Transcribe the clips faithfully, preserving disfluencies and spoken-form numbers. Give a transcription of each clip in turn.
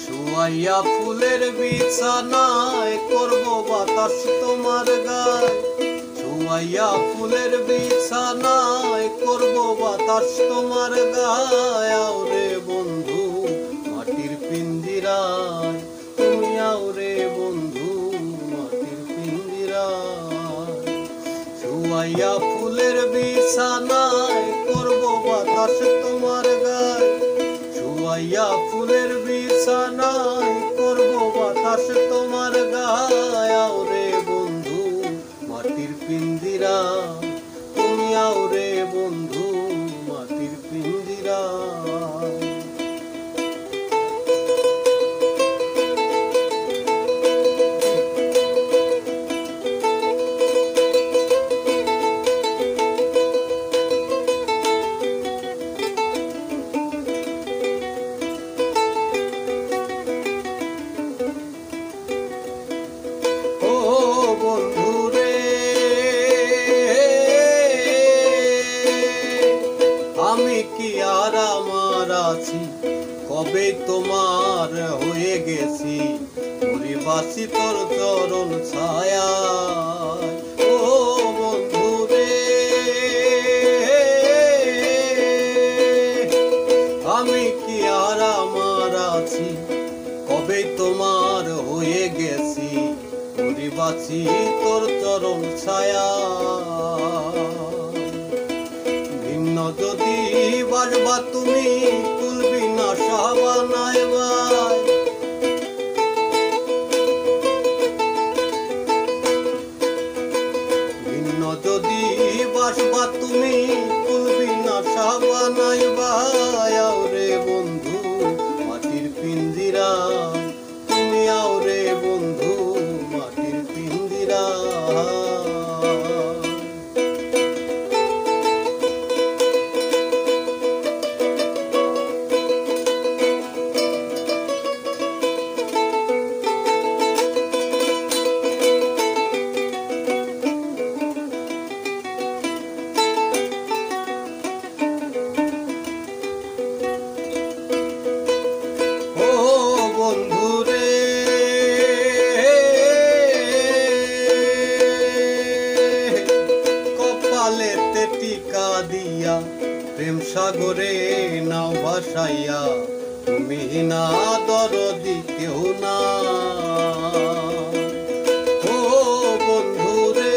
শুয়াইয়া ফুলের বিছানায় করব বাতাস তোমার গায়। শুয়াইয়া ফুলের বিছানায় করব বাতাস তোমার গায়। আওরে বন্ধু মাটির পিঞ্জিরায়, তুমি আওরে বন্ধু মাটির পিঞ্জিরায়। শুয়াইয়া ফুলের বিছানায় করব বাতাস তোমার গায়। শুয়াইয়া ফুলের বিছানায় করব বাতাস তোমার গায়। আওরে বন্ধু মাটির পিঞ্জিরায়, তুমি আওরে বন্ধু মাটির পিঞ্জিরায়। আমি কি আর আমার আছি, কবে তোমার হয়ে গেছি পরিবাসী তোর চরণ ছায়ায়। ও বন্ধু রে, আমি কি আর আমার আছি, কবে তোমার হয়ে গেছি পরিবাসী তোর চরণ ছায়ায়। ভিন্ন যদি বাজবা তুমি তুলবি না সাবানায় ভাই। ভিন্ন যদি বাসবা তুমি তুলবি না সাবানায় ভাই। আওরে বন্ধু মাটির পিঞ্জিরায়, তুমি আওরে বন্ধু মাটির পিঞ্জিরায়। কপালেতে টিকা দিয়া প্রেম সাগরে নাও ভাসাইয়া, তুমি না দরদি কেউ না। ও বন্ধু রে,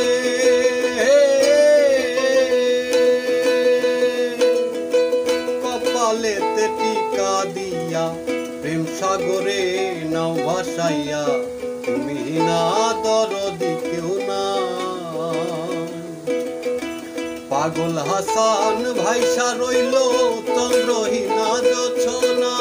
কপালেতে টিকা দিয়া প্রেম সাগরে নাও ভাসাইয়া, তুমি না দরদি কেউ না। পাগল হাসান ভাইসা রইল চন্দ্রহীনা জোছনা।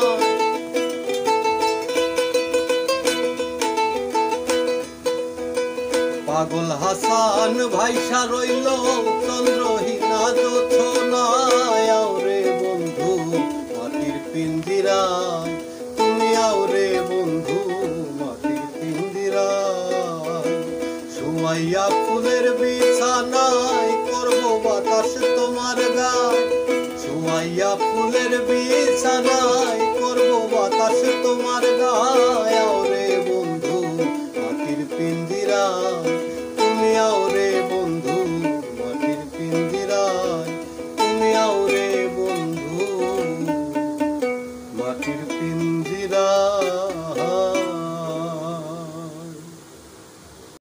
পাগল হাসান ভাইসা রইল চন্দ্রহীনা জোছনা। আওরে বন্ধু মাটির পিঞ্জিরায়, তুমি আওরে বন্ধু মাটির পিঞ্জিরায়। শুয়াইয়া ফুলের বিছানায় করব বাতাস তোমার গায়। শুয়াইয়া ফুলের বিছানায় করব বাতাস তোমার গায়। আওরে বন্ধু মাটির পিঞ্জিরায়, তুমি আওরে বন্ধু মাটির পিঞ্জিরায়, তুমি আওরে বন্ধু মাটির পিঞ্জিরায়।